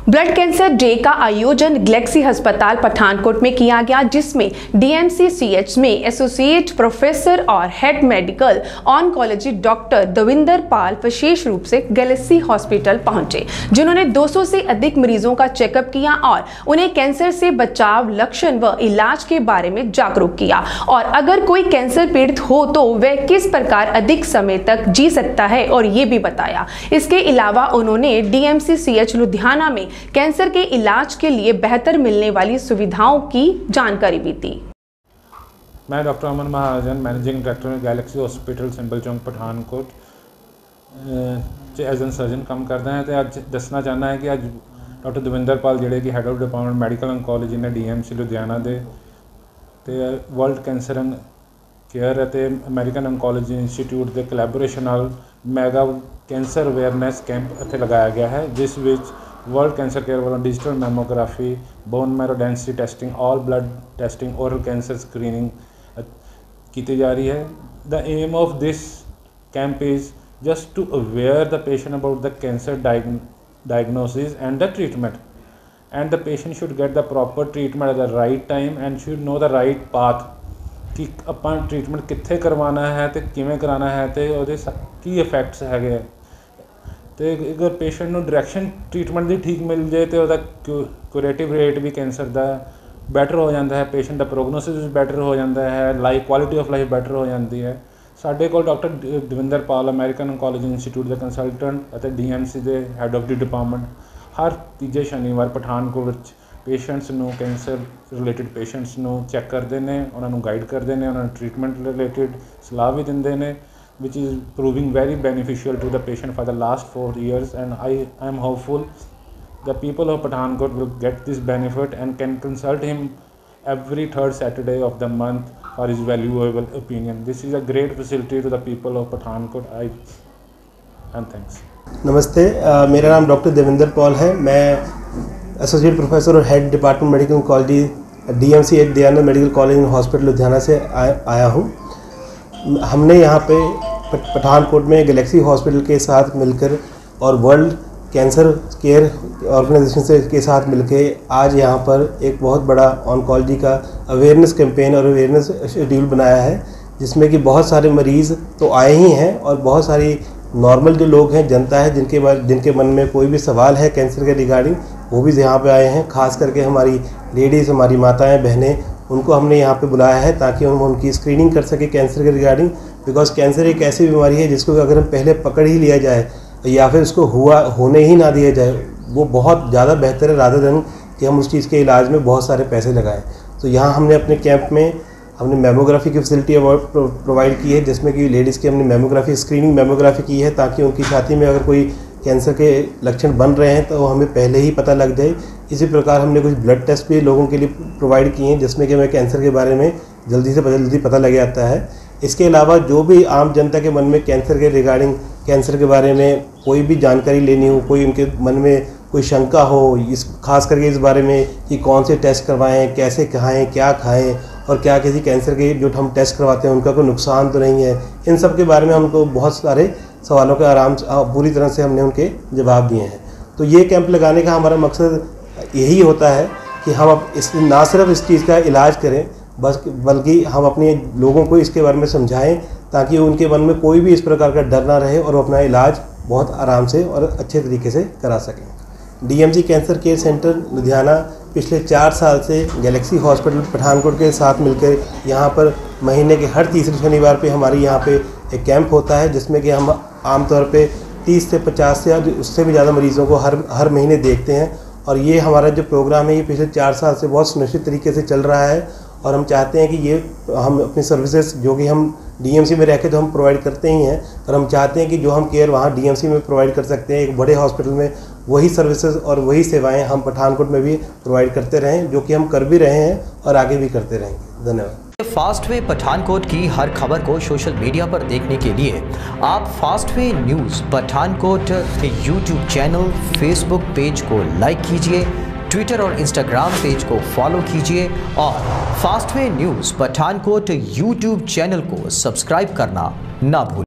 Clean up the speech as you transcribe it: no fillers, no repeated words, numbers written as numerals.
Blood cancer day का आयोजन Galaxy अस्पताल पठानकोट में किया गया, जिसमें DMCCH में एसोसिएट प्रोफेसर और head medical oncology doctor Devinder Pal विशेष रूप से गैलेक्सी हॉस्पिटल पहुंचे, जिन्होंने 200 से अधिक मरीजों का चेकअप किया और उन्हें कैंसर से बचाव, लक्षण व इलाज के बारे में जागरूक किया और अगर कोई कैंसर पीड़ित हो तो वह किस प्रकार अधिक समय तक जी सकता है और ये भी बताया। इसके अलावा उन्होंने DMCCH लुधियाना में कैंसर के इलाज के लिए बेहतर मिलने वाली सुविधाओं की जानकारी भी दी। मैं doctor Aman Mahajan, managing director Galaxy hospital Simbal Chowk Pathankot as an surgeon काम करते हैं। तो अज दसना चाहना है कि अज डॉक्टर देविंदर पाल जिहड़े कि head of department medical oncology ने DMC लुधियाना दे ते वर्ल्ड कैंसर एंड केयर ਅਤੇ अमेरिकन ऑन्कोलॉजी इंस्टीट्यूट के कोलैबोरेशन नाल मैगा कैंसर अवेयरनैस कैंप इत्थे लगाया गया है, जिस विच वर्ल्ड कैंसर केयर वालों digital mammography, bone marrow density testing, all blood testing, oral cancer screening की जा रही है। The aim of this camp is just to aware the patient about the cancer diagnosis and the treatment, and the patient should get the proper treatment at the right time and should know the right path कि ਆਪਾਂ treatment कित्थे करवाना है तो किवें कराना है तो ਉਹਦੇ ਕੀ ਇਫੈਕਟਸ ਹੈਗੇ ਆ। ਤੇ ਅਗਰ ਪੇਸ਼ੈਂਟ ਨੂੰ ਡਾਇਰੈਕਸ਼ਨ ट्रीटमेंट ਦੀ ਠੀਕ ਮਿਲ ਜਾਏ ਤੇ ਉਹਦਾ ਕਿਊਰੇਟਿਵ ਰੇਟ ਵੀ ਕੈਂਸਰ ਦਾ ਬੈਟਰ ਹੋ ਜਾਂਦਾ ਹੈ, ਪੇਸ਼ੈਂਟ ਦਾ ਪ੍ਰੋਗਨੋਸਿਸ ਵੀ ਬੈਟਰ ਹੋ ਜਾਂਦਾ ਹੈ, life quality of life better ਹੋ ਜਾਂਦੀ ਹੈ। ਸਾਡੇ ਕੋਲ doctor Devinder Pal American oncology institute ਦੇ ਕੰਸਲਟੈਂਟ ਅਤੇ DMC ਦੇ ਹੈਡ ਆਫ ਦੀ ਡਿਪਾਰਟਮੈਂਟ ਹਰ ਤੀਜੇ ਸ਼ਨੀਵਾਰ ਪਠਾਨਕੋਟ ਵਿੱਚ पेशेंट्स ਨੂੰ कैंसर रिलेटेड पेशेंट्स ਨੂੰ चेक करते हैं, उन्होंने गाइड करते हैं, उन्होंने ट्रीटमेंट रिलेटेड सलाह भी देंगे ने, which is proving very beneficial to the patient for the last 4 years, and I am hopeful the people of Pathankot will get this benefit and can consult him every 3rd Saturday of the month for his valuable opinion. This is a great facility to the people of Pathankot. And thanks. नमस्ते, मेरा नाम doctor Devinder Paul है। मैं associate professor और head department medical oncology DMC Dayanand medical college and hospital Ludhiana से आया हूँ। हमने यहाँ पे पठानकोट में गैलेक्सी हॉस्पिटल के साथ मिलकर और वर्ल्ड कैंसर केयर ऑर्गेनाइजेशन के साथ मिलकर आज यहाँ पर एक बहुत बड़ा ऑन्कोलॉजी का अवेयरनेस कैंपेन और अवेयरनेस शेड्यूल बनाया है, जिसमें कि बहुत सारे मरीज़ तो आए ही हैं और बहुत सारी नॉर्मल जो लोग हैं, जनता है, जिनके मन में कोई भी सवाल है कैंसर के रिगार्डिंग, वो भी यहाँ पे आए हैं। खास करके हमारी लेडीज़, हमारी माताएं, बहनें, उनको हमने यहाँ पे बुलाया है ताकि हम उनकी स्क्रीनिंग कर सकें कैंसर के रिगार्डिंग। बिकॉज कैंसर एक ऐसी बीमारी है जिसको अगर हम पहले पकड़ ही लिया जाए या फिर उसको होने ही ना दिया जाए, वो बहुत ज़्यादा बेहतर है रादर देन कि हम उस चीज़ के इलाज में बहुत सारे पैसे लगाएँ। तो यहाँ हमने अपने कैंप में हमने मेमोग्राफी की फैसिलिटी प्रोवाइड की है, जिसमें कि लेडीज़ की हमने मेमोग्राफी, स्क्रीनिंग मेमोग्राफी की है ताकि उनकी छाती में अगर कोई कैंसर के लक्षण बन रहे हैं तो हमें पहले ही पता लग जाए। इसी प्रकार हमने कुछ ब्लड टेस्ट भी लोगों के लिए प्रोवाइड किए हैं, जिसमें कि हमें कैंसर के बारे में जल्दी से जल्दी पता लग जाता है। इसके अलावा जो भी आम जनता के मन में कैंसर के रिगार्डिंग, कैंसर के बारे में कोई भी जानकारी लेनी हो, कोई उनके मन में कोई शंका हो, खास करके इस बारे में कि कौन से टेस्ट करवाएं, कैसे खाएं, क्या खाएं और क्या किसी कैंसर के जो हम टेस्ट करवाते हैं उनका कोई नुकसान तो नहीं है, इन सब के बारे में हमको बहुत सारे सवालों के पूरी तरह से हमने उनके जवाब दिए हैं। तो ये कैंप लगाने का हमारा मकसद यही होता है कि हम अब ना सिर्फ इस चीज़ का इलाज करें, बल्कि हम अपने लोगों को इसके बारे में समझाएं ताकि उनके मन में कोई भी इस प्रकार का डर ना रहे और वो अपना इलाज बहुत आराम से और अच्छे तरीके से करा सकें। DMC cancer care centre Ludhiana पिछले 4 साल से गैलेक्सी हॉस्पिटल पठानकोट के साथ मिलकर यहाँ पर महीने के हर तीसरे शनिवार पे हमारी यहाँ पे एक कैंप होता है, जिसमें कि हम आमतौर पे 30 से 50 से या उससे भी ज़्यादा मरीज़ों को हर महीने देखते हैं। और ये हमारा जो प्रोग्राम है ये पिछले 4 साल से बहुत सुनिश्चित तरीके से चल रहा है और हम चाहते हैं कि ये हम अपनी सर्विसेज जो कि हम DMC में रह के तो हम प्रोवाइड करते ही हैं, पर हम चाहते हैं कि जो हम केयर वहाँ DMC में प्रोवाइड कर सकते हैं एक बड़े हॉस्पिटल में, वही सर्विसेज और वही सेवाएं हम पठानकोट में भी प्रोवाइड करते रहें, जो कि हम कर भी रहे हैं और आगे भी करते रहेंगे। धन्यवाद। फास्ट वे पठानकोट की हर खबर को सोशल मीडिया पर देखने के लिए आप fast way news Pathankot YouTube channel, Facebook page को लाइक कीजिए, ट्विटर और इंस्टाग्राम पेज को फॉलो कीजिए और fast way news Pathankot YouTube channel को सब्सक्राइब करना ना भूलिए।